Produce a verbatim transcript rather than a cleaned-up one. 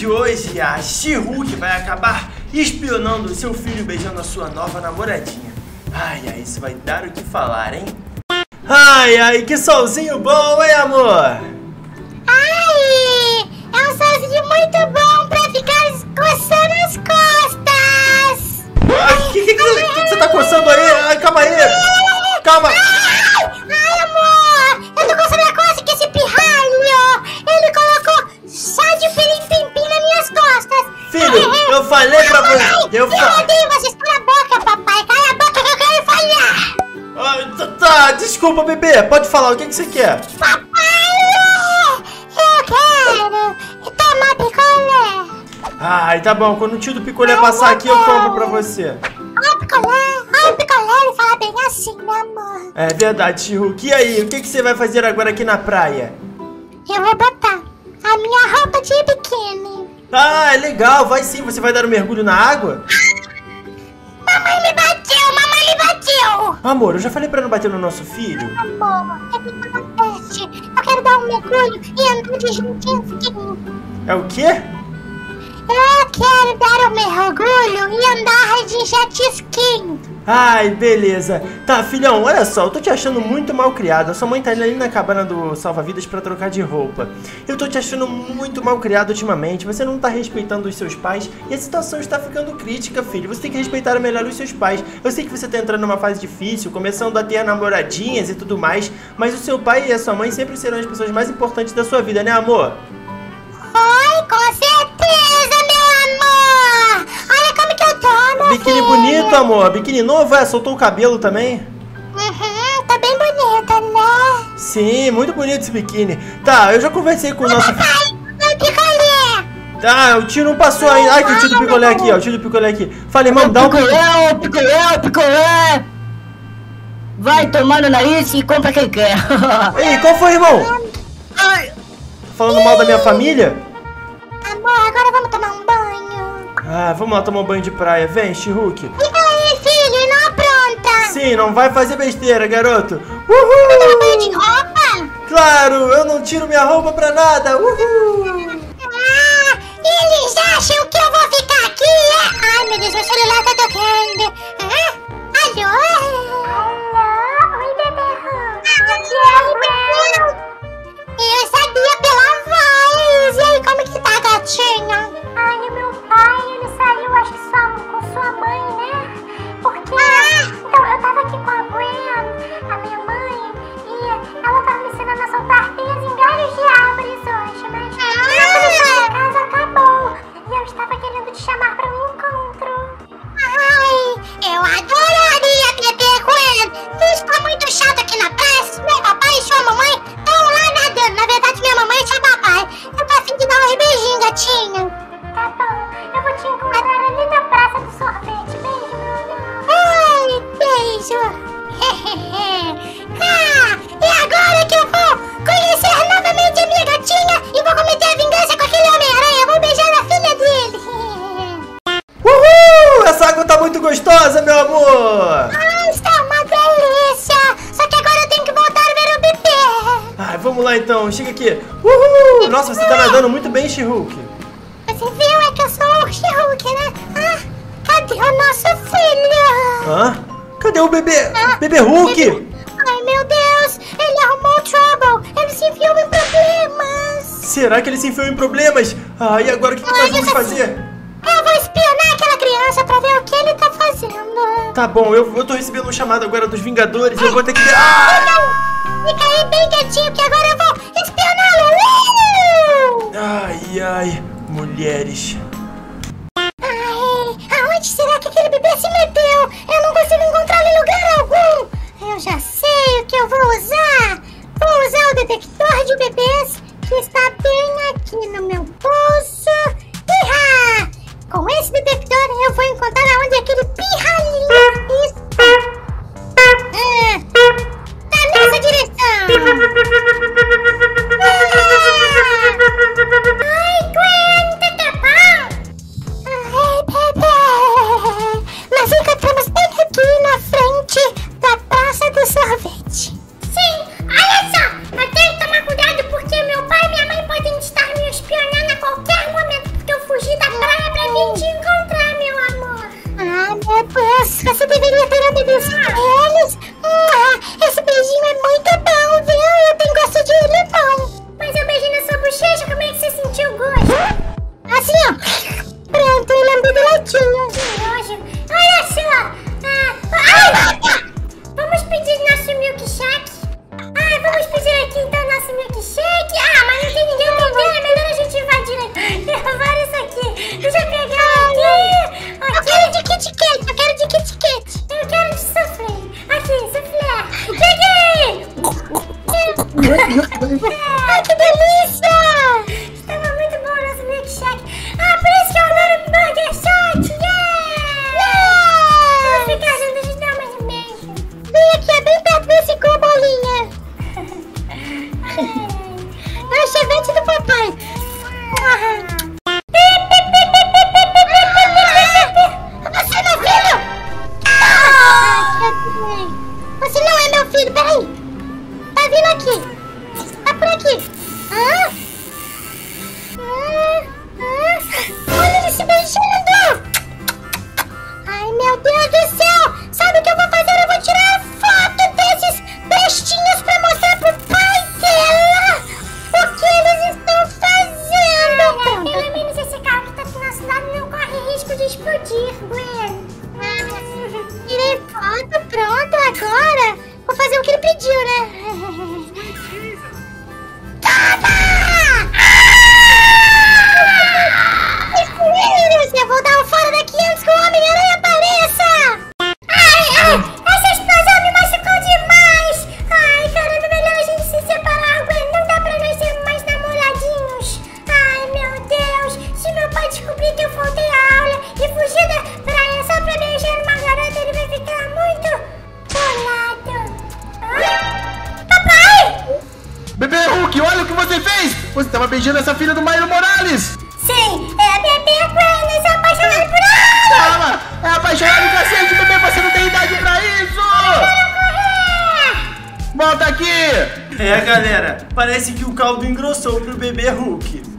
de hoje, a She-Hulk vai acabar espionando o seu filho beijando a sua nova namoradinha. Ai, ai, isso vai dar o que falar, hein? Ai, ai, que solzinho bom, hein, amor? Ai, é um solzinho muito bom pra ficar coçando as costas. O que, que, que, que você tá coçando aí? Ai, calma aí. Calma. Ai, ai, amor, eu tô coçando a costa que esse pirralho, ele colocou chá de pirim-pim-pim nas minhas costas. Filho, eu falei pra você. Eu falei, você escura a boca, papai. Cala a boca que eu quero falar. Ai, tá, tá, desculpa, bebê. Pode falar, o que, que você quer? Papai, eu quero tomar picolé. Ai, tá bom. Quando o tio do picolé passar aqui, eu compro pra você. Ai, picolé. Ai, picolé, ele fala bem assim, meu amor. É verdade, She-Hulk. E aí, o que, que você vai fazer agora aqui na praia? Eu vou botar a minha roupa de biquíni. Ah, é legal. Vai sim. Você vai dar um mergulho na água? Mamãe me bateu, mamãe me bateu. Amor, eu já falei pra não bater no nosso filho. Amor, é que isso acontece. Eu quero dar um mergulho e andar de jet-ski. É o quê? Eu quero dar um mergulho e andar de jet-ski. Ai, beleza. Tá, filhão, olha só, eu tô te achando muito mal criado. A sua mãe tá ali na cabana do salva-vidas pra trocar de roupa. Eu tô te achando muito mal criado ultimamente. Você não tá respeitando os seus pais e a situação está ficando crítica, filho. Você tem que respeitar melhor os seus pais. Eu sei que você tá entrando numa fase difícil, começando a ter namoradinhas e tudo mais, mas o seu pai e a sua mãe sempre serão as pessoas mais importantes da sua vida, né, amor? Oi, com certeza, meu amor. Olha como que eu tô, meu Biquíni filho. bonito, amor. Biquíni novo, é? Soltou o cabelo também? Uhum, tá bem bonita, né? Sim, muito bonito esse biquíni. Tá, eu já conversei com o nosso... Papai, meu picolé. Tá, o tio não passou ainda. Ai, que o tio do picolé aqui, ó. O tio do picolé aqui. Falei, irmão, dá um picolé, o picolé, o picolé. Vai tomar no nariz e compra quem quer. Ei, qual foi, irmão? Ai. Falando mal da minha família? Amor, agora vamos tomar um banho. Ah, vamos lá tomar um banho de praia. Vem, She-Hulk. Fica aí, filho, e não apronta. Sim, não vai fazer besteira, garoto. Vai tomar banho Uhul! de roupa? Claro, eu não tiro minha roupa pra nada. Uhul! Ah, eles acham que eu vou ficar aqui, é? Ai, meu Deus, meu celular tá tocando. Ah, alô? Alô? Oi, bebê. Aqui é a Gwen. Eu sabia pela voz. E aí, como que tá, gatinha? Ai, o meu pai, ele saiu, acho que só com sua mãe, né? Porque... Ah. Então, eu tava aqui com a Gwen, a minha mãe, e ela tava me ensinando a soltar teias em galhos de árvores hoje, mas ah. a casa acabou. E eu estava querendo te chamar pra um encontro. Ai, eu adoraria beber com ele. Isso tá muito chato aqui na praia. Meu papai e sua mamãe estão lá nadando. Na verdade, minha mamãe e seu papai. Eu tô a fim de dar uns beijinhos, gatinho. Tá bom, eu vou te encontrar ali na praça do sorvete. Beijo, meu amor. Ai, beijo. Ah, e agora que eu vou conhecer novamente a minha gatinha e vou cometer a vingança com aquele Homem-Aranha. Eu vou beijar a filha dele. Uhul! Essa água tá muito gostosa, meu amor! Ah, está uma delícia! Só que agora eu tenho que voltar a ver o bebê! Ai, vamos lá então, chega aqui! Uhul! Nossa, você tá nadando muito bem, She-Hulk! Você viu? É que eu sou o She-Hulk, né? Ah, cadê o nosso filho? Hã? Cadê o bebê? Ah, bebê Hulk? Bebê... Ai, meu Deus! Ele arrumou trouble! Ele se enfiou em problemas! Será que ele se enfiou em problemas? Ah, e agora o que, que nós vamos fazer? Eu vou espionar aquela criança pra ver o que ele tá fazendo. Tá bom, eu, eu tô recebendo um chamado agora dos Vingadores e eu vou ter que... Ah! Fica aí bem quietinho que agora eu vou espioná-lo! Ai, ai, mulheres. Ai, aonde será que aquele bebê se meteu? Eu não consigo encontrá-lo em lugar algum. Eu já sei o que eu vou usar. Vou usar o detector de bebês que está bem aqui no meu bolso. Iha! Com esse detector eu vou encontrar aonde aquele pirralhinho está. Ah, tá nessa direção. Ai, Gwen, tá bom? Ai, bebê. Nós encontramos bem aqui na frente da Praça do Sorvete. Sim, olha só, mas tem que tomar cuidado porque meu pai e minha mãe podem estar me espionando a qualquer momento, porque eu bonitinho. Que nojo. Olha só. Ah, ai, vamos pedir nosso milkshake. Ah, vamos pedir aqui então nosso milkshake. Ah, mas não tem ninguém entendendo. É melhor a gente invadir aqui. Levar isso aqui. Deixa eu pegar aqui. aqui. Eu quero de Kit Kat. Eu quero de Kit Kat. Eu quero de soufflé. Aqui, soufflé. Peguei. Ai, que delícia. Estava muito bom o nosso milkshake. Ah, por isso que eu adoro Burger Shot. Yeah. Vamos ficar juntos. Deixa eu dar mais um beijo. Vem aqui, é bem perto desse com a bolinha. É o chevette do papai. Você, meu filho! Você não é meu filho, peraí. Tá vindo aqui. Tá por aqui. Ah? Ah? Ah? Olha ele se beijando. Ai, meu Deus do céu. Sabe o que eu vou fazer? Eu vou tirar foto desses bestinhos pra mostrar pro pai dela o que eles estão fazendo. Ah, pelo menos esse carro que tá aqui na cidade não corre risco de explodir, Gwen. Ah, tirei foto, pronto, agora vou fazer o que ele pediu, né? Toma! Eu vou dar um fora daqui antes que o Homem-Aranha apareça! Ai, ai! Essa explosão me machucou demais! Ai, caramba, melhor a gente se separar, Gwen. Não dá pra nós ser mais namoradinhos. Ai, meu Deus! Se meu pai descobrir que eu faltei a aula e fugir da praia só pra beijar uma garota, ele vai ficar muito bolado. Ah? Papai! Bebê Hulk, olha o que você fez! Você estava beijando essa filha do Maíra Morales! Sim, é a bebê Gwen, eu sou apaixonado por ela! Calma! É apaixonado, cacete, bebê, você não tem idade pra isso! Volta aqui! É, galera, parece que o caldo engrossou pro bebê Hulk.